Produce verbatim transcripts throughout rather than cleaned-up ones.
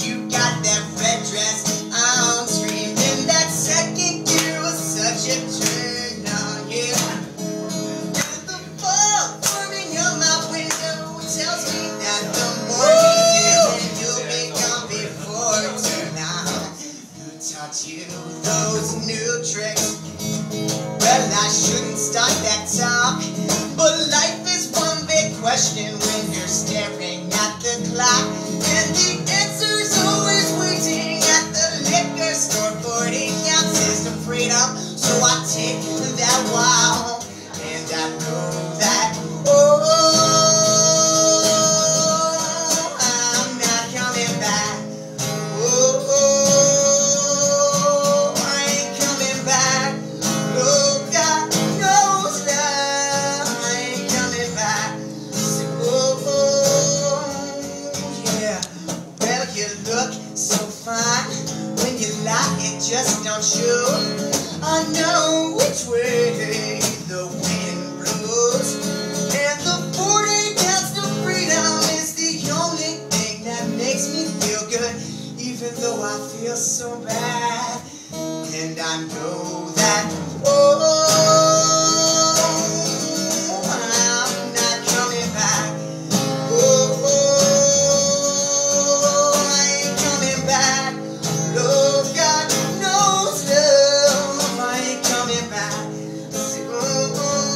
you got that red dress on, screaming that second gear was such a turn on, yeah. And the fog forming on my window tells me that the morning's here and you'll be gone before tonight. Who taught you those new tricks? Well, I shouldn't start that talk, but life is one big question when you're staring at the clock, and the answer's always waiting at the liquor store. Forty ounces of freedom, so I take that wow, and I know that, oh, I'm not coming back. Oh, oh, I ain't coming back. Oh, God knows that I ain't coming back. Oh, oh, yeah. Well, you look so fine. When you lie, it just don't show. I know which way the wind blows, and the forty ounce of freedom is the only thing that makes me feel good, even though I feel so bad. And I know that, oh, I'm not coming back. Oh, oh, I ain't coming back. Lord, God knows, love, I ain't coming back. Oh,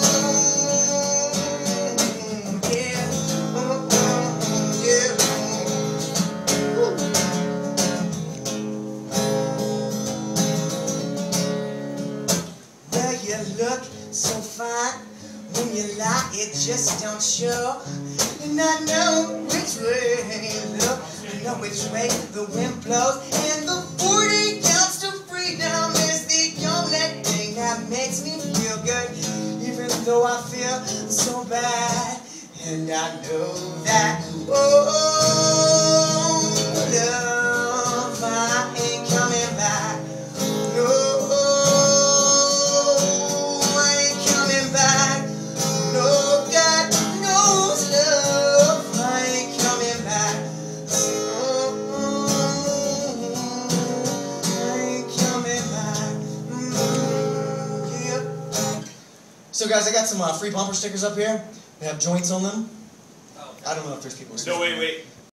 oh, yeah, oh, oh, yeah. Well, you look so fine. When you lie, it just don't show. And I know which way, look, I know which way the wind blows. And the forty ounce of freedom is the only thing that makes me feel good, even though I feel so bad. And I know that, oh, love, I ain't coming back. No. So guys, I got some uh, free bumper stickers up here. They have joints on them. I don't know if there's people. No, wait, wait.